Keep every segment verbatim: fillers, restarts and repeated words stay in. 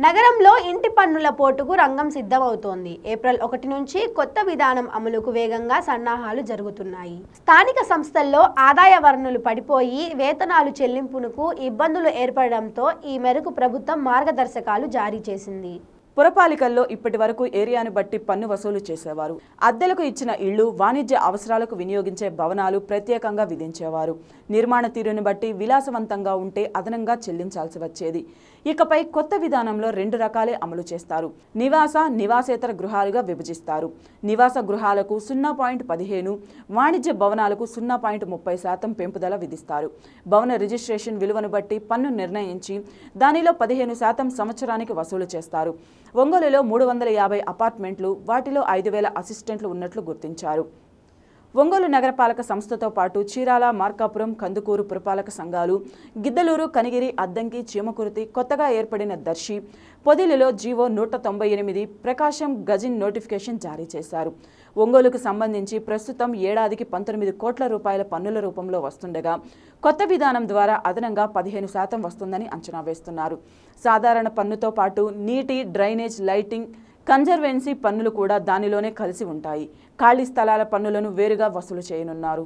నగరంలో ఇంటి పన్నుల పోటుకు రంగం సిద్ధమవుతోంది. ఏప్రిల్ ఒకటి నుంచి కొత్త విధానం అమలుకు వేగంగా సన్నాహాలు జరుగుతున్నాయి. స్థానిక సంస్థల్లో ఆదాయ వనరులు పడిపోయి వేతనాలు చెల్లింపునకు ఇబ్బందులు ఏర్పడడంతో ఈ మేరకు ప్రభుత్వం మార్గదర్శకాలు జారీ చేసింది. పురపాలికల్లో ఇప్పటి వరకు ఏరియాను బట్టి పన్ను వసూలు చేసేవారు. అద్దెలకు ఇచ్చిన ఇళ్లు, వాణిజ్య అవసరాలకు వినియోగించే భవనాలు ప్రత్యేకంగా విధించేవారు. నిర్మాణ తీరును బట్టి విలాసవంతంగా ఉంటే అదనంగా చెల్లించాల్సి వచ్చేది. ఇకపై కొత్త విధానంలో రెండు రకాలే అమలు చేస్తారు. నివాస, నివాసేతర గృహాలుగా విభజిస్తారు. నివాస గృహాలకు సున్నా పాయింట్ పదిహేను, వాణిజ్య భవనాలకు సున్నా పాయింట్ ముప్పై శాతం పెంపుదల విధిస్తారు. భవన రిజిస్ట్రేషన్ విలువను బట్టి పన్ను నిర్ణయించి దానిలో పదిహేను శాతం సంవత్సరానికి వసూలు చేస్తారు. ఒంగోలులో మూడు వందల యాభై అపార్ట్మెంట్లు, వాటిలో ఐదు వేల అసిస్టెంట్లు ఉన్నట్లు గుర్తించారు. ఒంగోలు నగరపాలక సంస్థతో పాటు చీరాల, మార్కాపురం, కందుకూరు పురపాలక సంఘాలు, గిద్దలూరు, కనిగిరి, అద్దంకి, చీమకుర్తి, కొత్తగా ఏర్పడిన దర్శి, పొదిలిలో జీవో నూట తొంభై ఎనిమిది, ప్రకాశం గజిన్ నోటిఫికేషన్ జారీ చేశారు. ఒంగోలుకు సంబంధించి ప్రస్తుతం ఏడాదికి పంతొమ్మిది కోట్ల రూపాయల పన్నుల రూపంలో వస్తుండగా కొత్త విధానం ద్వారా అదనంగా పదిహేను శాతం వస్తుందని అంచనా వేస్తున్నారు. సాధారణ పన్నుతో పాటు నీటి, డ్రైనేజ్, లైటింగ్, కన్జర్వెన్సీ పన్నులు కూడా దానిలోనే కలిసి ఉంటాయి. ఖాళీ స్థలాల పన్నులను వేరుగా వసూలు చేయనున్నారు.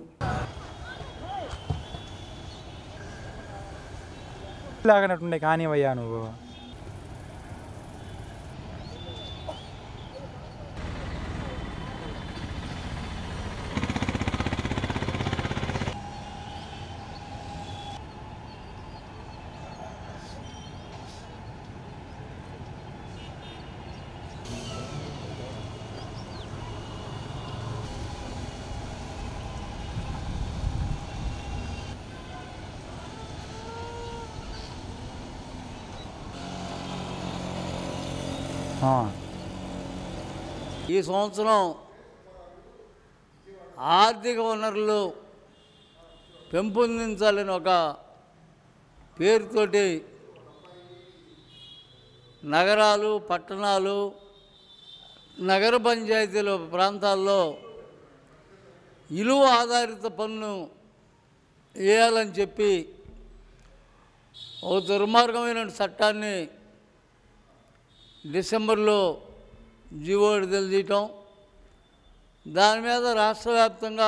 కానివయ్యా నువ్వు ఈ సంవత్సరం ఆర్థిక వనరులు పెంపొందించాలని ఒక పేరుతోటి నగరాలు, పట్టణాలు, నగర పంచాయతీల ప్రాంతాల్లో ఇలువ ఆధారిత పన్ను వేయాలని చెప్పి ఒక దుర్మార్గమైన చట్టాన్ని డిసెంబర్లో జీవో విడుదల చేయటం, దాని మీద రాష్ట్ర వ్యాప్తంగా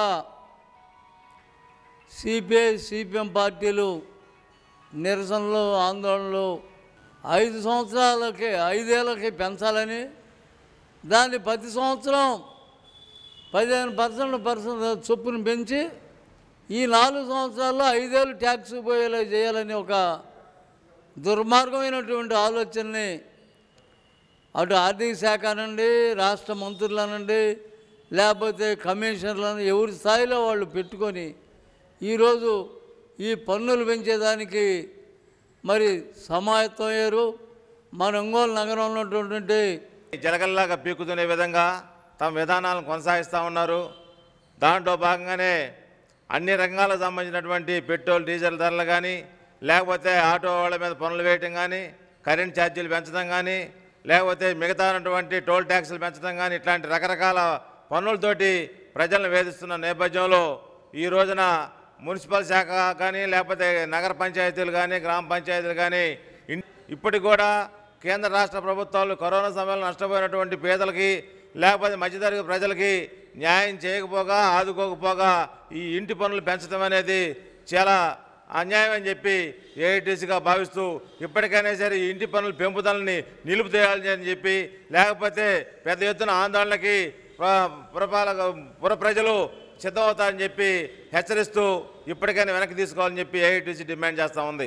సిపిఐ, సిపిఎం పార్టీలు నిరసనలు, ఆందోళనలు ఐదు సంవత్సరాలకి ఐదేళ్ళకి పెంచాలని, దాన్ని ప్రతి సంవత్సరం పదిహేను పర్సెంట్ పర్సెంట్ చొప్పున పెంచి ఈ నాలుగు సంవత్సరాల్లో ఐదేళ్ళు ట్యాక్స్ పోయేలా చేయాలని ఒక దుర్మార్గమైనటువంటి ఆలోచనని అటు ఆర్థిక శాఖ అనండి, రాష్ట్ర మంత్రులు అనండి, లేకపోతే కమిషనర్లను ఎవరి స్థాయిలో వాళ్ళు పెట్టుకొని ఈరోజు ఈ పన్నులు పెంచేదానికి మరి సమాయత్తం అయ్యారు. మన ఒంగోలు నగరంలో ఉన్నటువంటి జలగల్లాగా పీకుతునే విధంగా తమ విధానాలను కొనసాగిస్తూ ఉన్నారు. దాంట్లో భాగంగానే అన్ని రంగాలకు సంబంధించినటువంటి పెట్రోల్, డీజిల్ ధరలు కానీ, లేకపోతే ఆటో వాళ్ళ మీద పన్నులు వేయటం కానీ, కరెంట్ ఛార్జీలు పెంచడం కానీ, లేకపోతే మిగతా ఉన్నటువంటి టోల్ ట్యాక్సులు పెంచడం కానీ, ఇట్లాంటి రకరకాల పన్నులతోటి ప్రజలను వేధిస్తున్న నేపథ్యంలో ఈ రోజున మున్సిపల్ శాఖ కానీ, లేకపోతే నగర పంచాయతీలు కానీ, గ్రామ పంచాయతీలు కానీ ఇప్పటికి కూడా కేంద్ర రాష్ట్ర ప్రభుత్వాలు కరోనా సమయంలో నష్టపోయినటువంటి పేదలకి, లేకపోతే మధ్యతరగతి ప్రజలకి న్యాయం చేయకపోగా, ఆదుకోకపోగా ఈ ఇంటి పన్నులు పెంచడం అనేది చాలా అన్యాయం అని చెప్పి ఏఐటీసీగా భావిస్తూ ఇప్పటికైనా సరే ఈ ఇంటి పన్నుల పెంపుదలని నిలుపుతేయాలని అని చెప్పి, లేకపోతే పెద్ద ఎత్తున ఆందోళనకి పురపాలక పుర ప్రజలు సిద్ధమవుతారని చెప్పి హెచ్చరిస్తూ ఇప్పటికైనా వెనక్కి తీసుకోవాలని చెప్పి ఏఐటీసీ డిమాండ్ చేస్తూ ఉంది.